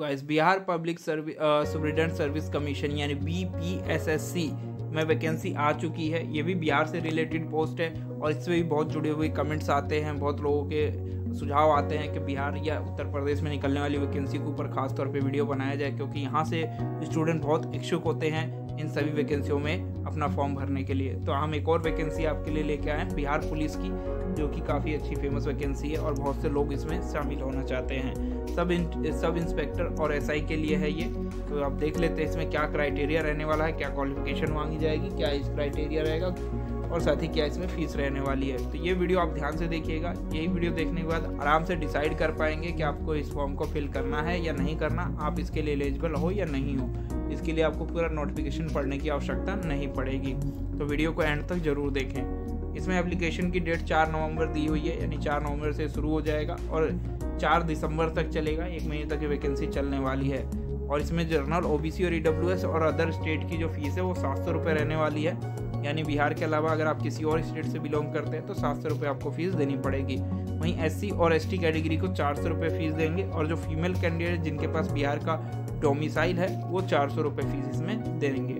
Guys, Bihar public superintendent service commission यानी BPSSC में vacancy आ चुकी है। ये भी बिहार से रिलेटेड पोस्ट है और इससे भी बहुत जुड़े हुए कमेंट्स आते हैं, बहुत लोगों के सुझाव आते हैं कि बिहार या उत्तर प्रदेश में निकलने वाली वैकेंसी के ऊपर खास तौर पे वीडियो बनाया जाए, क्योंकि यहाँ से स्टूडेंट बहुत इच्छुक होते हैं इन सभी वैकेंसियों में अपना फॉर्म भरने के लिए। तो हम एक और वैकेंसी आपके लिए लेके आए हैं बिहार पुलिस की, जो कि काफ़ी अच्छी फेमस वैकेंसी है और बहुत से लोग इसमें शामिल होना चाहते हैं। सब इंस्पेक्टर और SI के लिए है ये। तो आप देख लेते हैं इसमें क्या क्राइटेरिया रहने वाला है, क्या क्वालिफिकेशन मांगी जाएगी, क्या इस क्राइटेरिया रहेगा और साथ ही क्या इसमें फीस रहने वाली है। तो ये वीडियो आप ध्यान से देखिएगा। यही वीडियो देखने के बाद आराम से डिसाइड कर पाएंगे कि आपको इस फॉर्म को फिल करना है या नहीं करना, आप इसके लिए एलिजिबल हो या नहीं हो। इसके लिए आपको पूरा नोटिफिकेशन पढ़ने की आवश्यकता नहीं पड़ेगी। तो वीडियो को एंड तक जरूर देखें। इसमें एप्लीकेशन की डेट 4 नवंबर दी हुई है, यानी 4 नवंबर से शुरू हो जाएगा और 4 दिसंबर तक चलेगा। 1 महीने तक ये वैकेंसी चलने वाली है। और इसमें जनरल, OBC और EWS और अदर स्टेट की जो फीस है वो 700 रुपये रहने वाली है। यानी बिहार के अलावा अगर आप किसी और स्टेट से बिलोंग करते हैं तो 700 रुपये आपको फीस देनी पड़ेगी। वहीं SC और ST कैटेगरी को 400 रुपये फीस देंगे और जो फीमेल कैंडिडेट जिनके पास बिहार का डोमिसाइल है वो 400 रुपये फीस इसमें देंगे।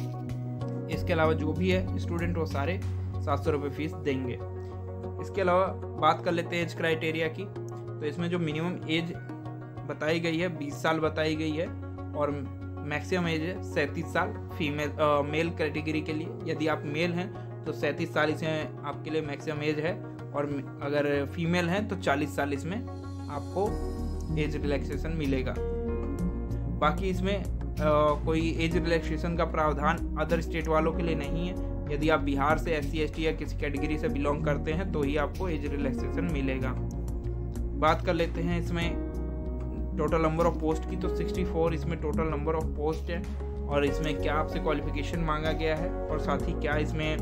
इसके अलावा जो भी है स्टूडेंट वो सारे 700 रुपये फीस देंगे। इसके अलावा बात कर लेते हैं एज क्राइटेरिया की। तो इसमें जो मिनिमम एज बताई गई है 20 साल बताई गई है और मैक्सिमम एज है 37 साल मेल कैटेगरी के लिए। यदि आप मेल हैं तो 37 साल इसमें आपके लिए मैक्सिमम एज है और अगर फीमेल हैं तो 40 साल इसमें आपको एज रिलैक्सेशन मिलेगा। बाकी इसमें कोई एज रिलैक्सेशन का प्रावधान अदर स्टेट वालों के लिए नहीं है। यदि आप बिहार से SC ST या किसी कैटेगरी से बिलोंग करते हैं तो ही आपको एज रिलैक्सेशन मिलेगा। बात कर लेते हैं इसमें टोटल नंबर ऑफ पोस्ट की। तो 64 इसमें टोटल नंबर ऑफ पोस्ट है और इसमें क्या आपसे क्वालिफिकेशन मांगा गया है और साथ ही क्या इसमें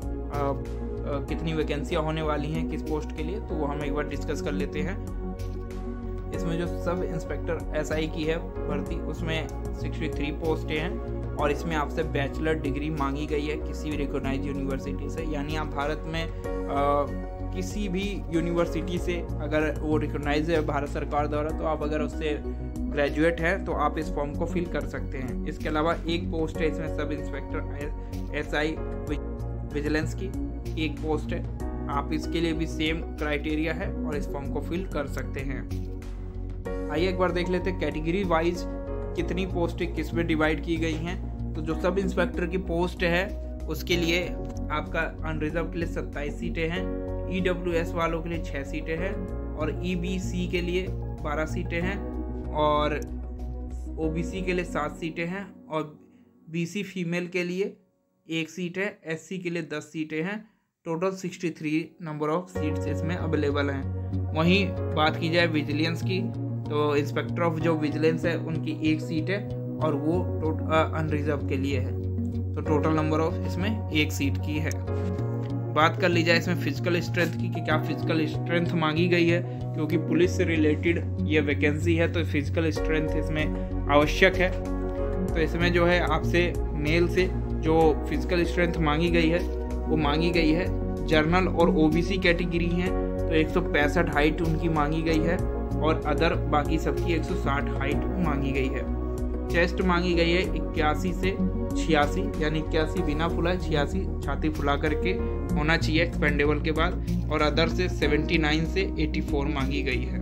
कितनी वैकेंसियाँ होने वाली हैं किस पोस्ट के लिए, तो वो हम एक बार डिस्कस कर लेते हैं। इसमें जो सब इंस्पेक्टर SI की है भर्ती, उसमें 63 पोस्टें हैं और इसमें आपसे बैचलर डिग्री मांगी गई है किसी भी रिकॉग्नाइज यूनिवर्सिटी से। यानी आप भारत में किसी भी यूनिवर्सिटी से अगर वो रिकॉग्नाइज है भारत सरकार द्वारा, तो आप अगर उससे ग्रेजुएट हैं तो आप इस फॉर्म को फिल कर सकते हैं। इसके अलावा एक पोस्ट है इसमें सब इंस्पेक्टर SI विजिलेंस की एक पोस्ट है। आप इसके लिए भी सेम क्राइटेरिया है और इस फॉर्म को फिल कर सकते हैं। आइए एक बार देख लेते हैं कैटेगरी वाइज कितनी पोस्टें किस में डिवाइड की गई हैं। तो जो सब इंस्पेक्टर की पोस्ट है उसके लिए आपका अनरिजर्व के लिए 27 सीटें हैं, EWS वालों के लिए 6 सीटें हैं और EBC के लिए 12 सीटें हैं और OBC के लिए 7 सीटें हैं और BC फीमेल के लिए 1 सीट है, SC के लिए 10 सीटें हैं। टोटल 63 नंबर ऑफ सीट्स इसमें अवेलेबल हैं। वहीं बात की जाए विजिलेंस की, तो इंस्पेक्टर ऑफ जो विजिलेंस है उनकी 1 सीट है और वो अनरिजर्व के लिए है। तो टोटल नंबर ऑफ इसमें 1 सीट की है। बात कर ली जाए इसमें फिजिकल स्ट्रेंथ की कि क्या फिजिकल स्ट्रेंथ मांगी गई है, क्योंकि पुलिस से रिलेटेड ये वैकेंसी है तो फिजिकल स्ट्रेंथ इसमें आवश्यक है। तो इसमें जो है आपसे मेल से जो फिजिकल स्ट्रेंथ मांगी गई है वो मांगी गई है जर्नल और OBC कैटेगरी हैं तो 165 हाइट उनकी मांगी गई है और अदर बाकी सबकी 160 हाइट मांगी गई है। चेस्ट मांगी गई है 81 से 86, यानी 81 बिना फुलाए, 86 छाती फुला करके होना चाहिए एक्सपेंडेबल के बाद, और अदर से 79 से 84 मांगी गई है।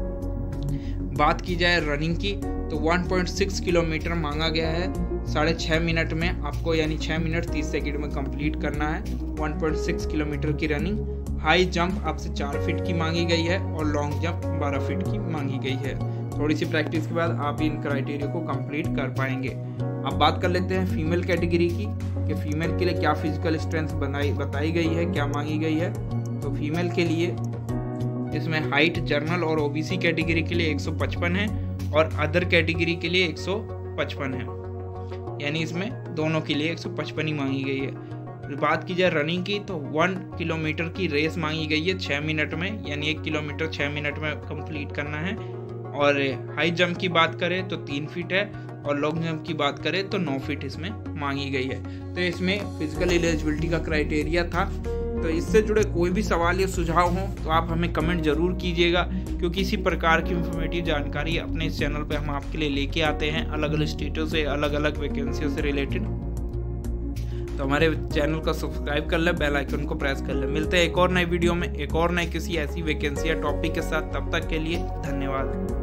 बात की जाए रनिंग की तो 1.6 किलोमीटर मांगा गया है 6.5 मिनट में आपको, यानी 6 मिनट 30 सेकंड में कंप्लीट करना है 1.6 किलोमीटर की रनिंग। हाई जंप आपसे 4 फीट की मांगी गई है और लॉन्ग जंप 12 फीट की मांगी गई है। थोड़ी सी प्रैक्टिस के बाद आप इन क्राइटेरिया को कंप्लीट कर पाएंगे। अब बात कर लेते हैं फीमेल कैटेगरी की कि फीमेल के लिए क्या फिजिकल स्ट्रेंथ बताई गई है, क्या मांगी गई है। तो फीमेल के लिए इसमें हाइट जर्नल और OBC कैटेगरी के लिए 155 है और अदर कैटेगरी के लिए 155 है, यानी इसमें दोनों के लिए 155 ही मांगी गई है। बात की जाए रनिंग की तो 1 किलोमीटर की रेस मांगी गई है 6 मिनट में, यानी 1 किलोमीटर 6 मिनट में कंप्लीट करना है। और हाई जंप की बात करें तो 3 फीट है और लॉन्ग जंप की बात करें तो 9 फीट इसमें मांगी गई है। तो इसमें फिजिकल एलिजिबिलिटी का क्राइटेरिया था तो इससे जुड़े कोई भी सवाल या सुझाव हो तो आप हमें कमेंट जरूर कीजिएगा, क्योंकि इसी प्रकार की इंफॉर्मेटिव जानकारी अपने इस चैनल पे हम आपके लिए लेके आते हैं, अलग अलग स्टेटों से, अलग अलग वैकेंसियों से रिलेटेड। तो हमारे चैनल को सब्सक्राइब कर लें, बेल आइकन को प्रेस कर लें। मिलते हैं एक और नई वीडियो में, एक और नई किसी ऐसी वैकेंसी या टॉपिक के साथ। तब तक के लिए धन्यवाद।